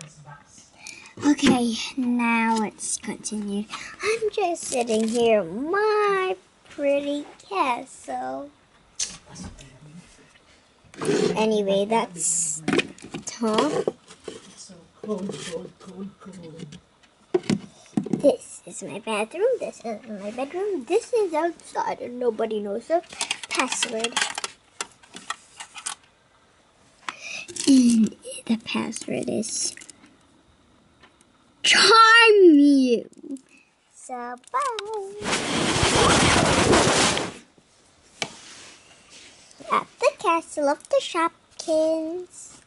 Okay, now let's continue. I'm just sitting here in my pretty castle. Anyway, that's Tom. This is my bathroom. This is my bedroom. This is outside, and nobody knows the password. And the password is charm you. So bye. At the castle of the Shopkins.